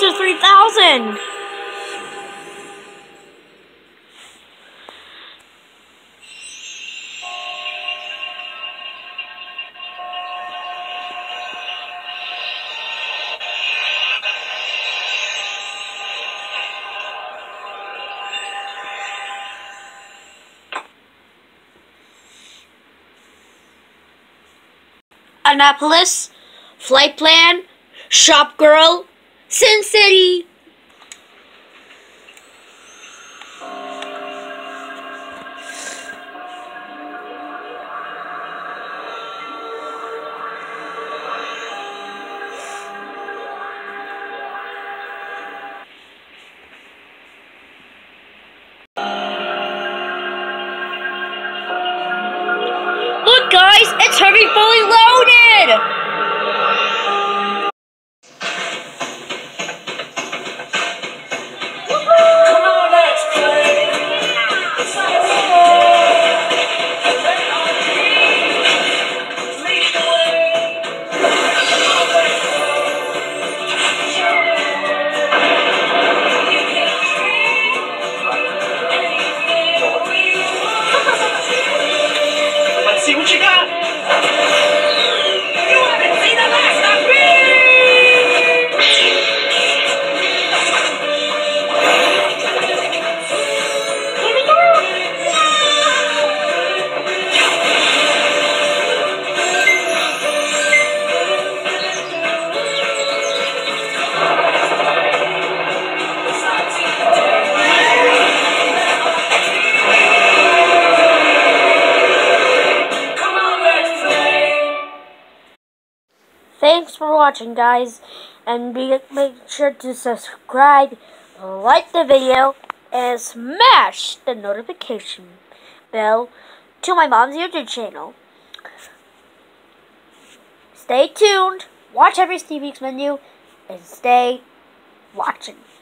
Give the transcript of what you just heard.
to 3,000. Annapolis, Flight Plan, Shop Girl, Sin City. Look guys, it's already fully loaded! See what you got. You haven't seen the last of me. Here we go. Thanks for watching, guys, and make sure to subscribe, like the video, and smash the notification bell to my mom's YouTube channel. Stay tuned, watch every Steve Weeks menu, and stay watching.